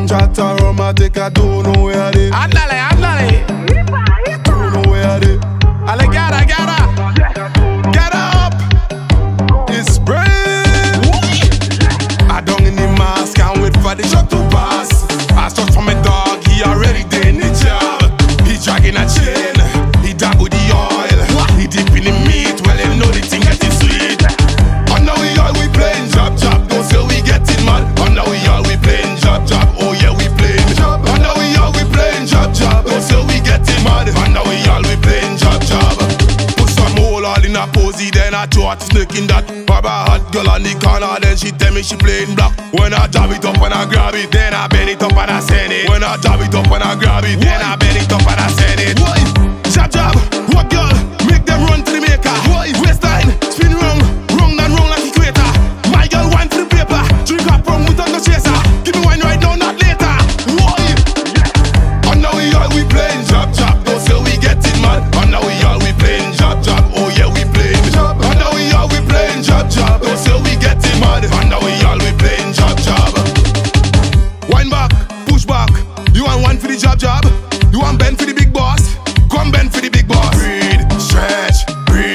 Chat around my take I don't know where they. Andale. Don't know where they. Ale, gara. Get up. It's brave. I don't in the mask, can't wait for the truck to pass. I start from a dog, he already did the job. He dragging a chain, he dab with the oil. He dip in the meat, well him know the thing getting sweet. And now we playing job. Don't say we getting mad. And now we playing job. Oh yeah, we playing job. And now we playing job. Don't say we getting mad. And now we playing job. Put some hole all in a posy, then I throw a snake in that. Baba hot girl on the corner, then she tell me she playing black. When I jab it up and I grab it, then I bend it up and I send it. When I jab it up and I grab it, then I bend it up and I send it. Jab, what girl? Make them run to the maker. Waistline, spin round like equator. My girl wine for the paper. Drink up rum without no chaser. Give me wine right now, not later. And now we playing job. Don't say we getting mad. And now we playing job. Oh yeah, we playing job. And now we playing job. Don't say we getting mad. And now we playing job. Wine back, push back. You want one for the job? You want bend for the big boss? Come bend for the big boss. Breathe, stretch.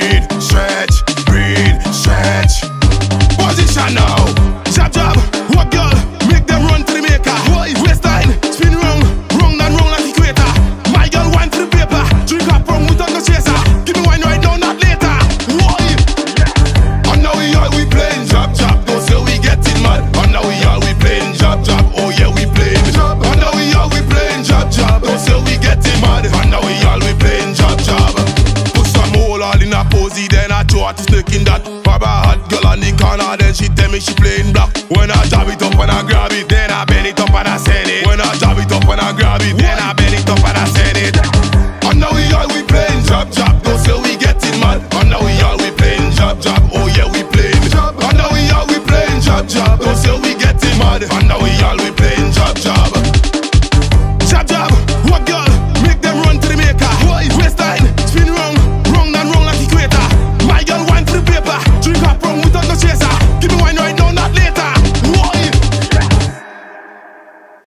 Position now. Jab, what girl? Make them run to the maker. Waistline, spin round like equator. My girl wine for the paper. Drink up rum without no chaser. Give me wine right now, not later. And now we playing job. Don't say we getting mad. And now we playing job. Oh yeah, we playing job. And now we playing job. Don't say we getting mad. And now we playing job. Put some hole all in a posy, then I throw a snake in that. Baba hot girl on the corner, then she tell me she playing black. When I jab it up and I grab it, then I bend it up and I send it. When I jab it up and I grab it, then